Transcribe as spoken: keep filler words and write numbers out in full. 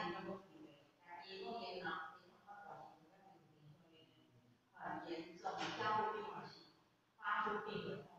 年就不平了，但伊讲因脑因发大时阵，咱平平所以很严重，加护病房是发出病危。